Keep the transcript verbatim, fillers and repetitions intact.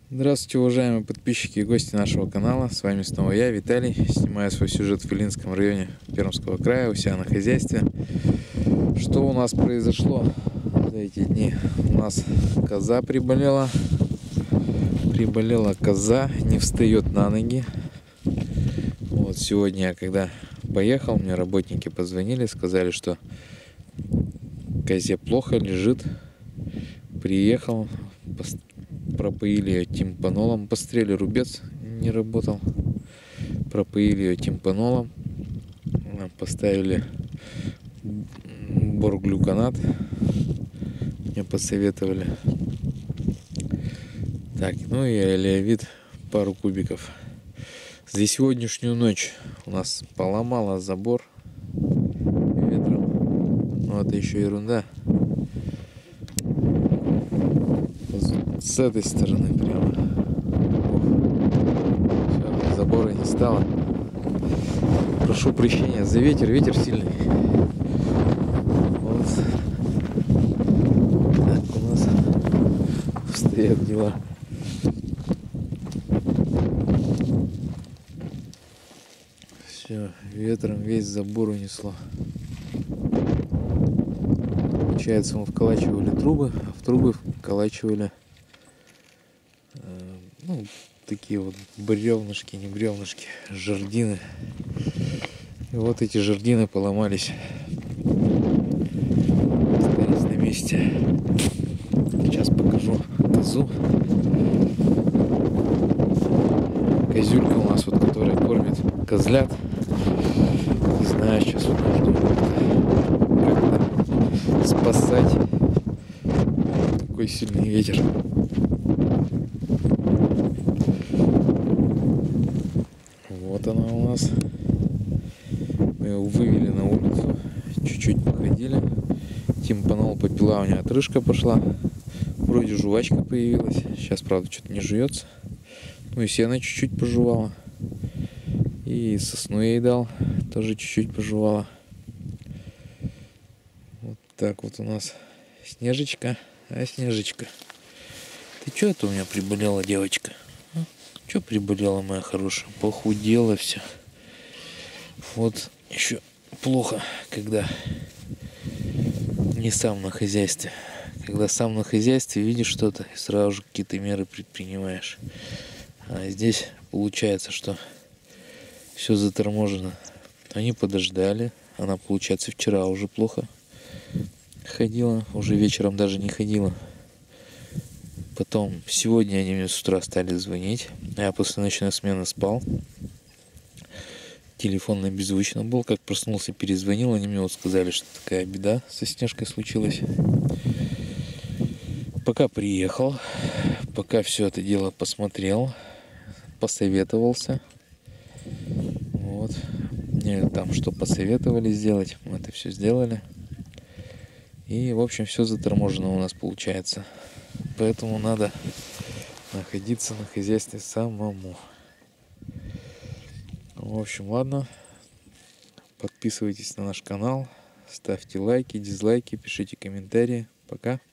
Здравствуйте, уважаемые подписчики и гости нашего канала. С вами снова я, Виталий. Снимаю свой сюжет в Илинском районе Пермского края, у себя на хозяйстве. Что у нас произошло за эти дни? У нас коза приболела. Приболела коза, не встает на ноги. Вот сегодня я когда поехал, мне работники позвонили, сказали, что козе плохо, лежит. Приехал, пропоили ее тимпанолом, пострели рубец не работал, пропоили ее тимпанолом, поставили борглюконат, мне посоветовали. Так, ну и алиавит пару кубиков. За сегодняшнюю ночь у нас поломало забор ветром, но это еще ерунда. С этой стороны прямо. Все, забора не стало. Прошу прощения за ветер, ветер сильный. Вот так у нас стоят дела. Все, ветром весь забор унесло. Получается, мы вколачивали трубы, а в трубы вколачивали ну, такие вот бревнышки, не бревнышки, жердины. И вот эти жердины поломались. Остались на месте. Сейчас покажу козу. Козюлька у нас, вот, которая кормит козлят. Не знаю, сейчас вот нужно как-то спасать. Такой сильный ветер. Вот она у нас. Мы его вывели на улицу. Чуть-чуть походили. Тимпанол попила, у нее отрыжка пошла. Вроде жвачка появилась. Сейчас, правда, что-то не жуется. Ну и сено чуть-чуть пожевала. И сосну ей дал. Тоже чуть-чуть пожевала. Вот так вот у нас Снежечка. А Снежечка, ты что это у меня приболела, девочка? А? Что приболела, моя хорошая? Похудела все. Вот еще плохо, когда не сам на хозяйстве. Когда сам на хозяйстве видишь что-то и сразу же какие-то меры предпринимаешь. А здесь получается, что все заторможено. Они подождали. Она, получается, вчера уже плохо ходила. Уже вечером даже не ходила. Потом сегодня они мне с утра стали звонить. Я после ночной смены спал. Телефон на беззвучном был. Как проснулся, перезвонил. Они мне вот сказали, что такая беда со Снежкой случилась. Пока приехал, пока все это дело посмотрел, посоветовался. Вот. Мне там что посоветовали сделать, мы это все сделали. И, в общем, все заторможено у нас получается. Поэтому надо находиться на хозяйстве самому. В общем, ладно. Подписывайтесь на наш канал, ставьте лайки, дизлайки, пишите комментарии. Пока.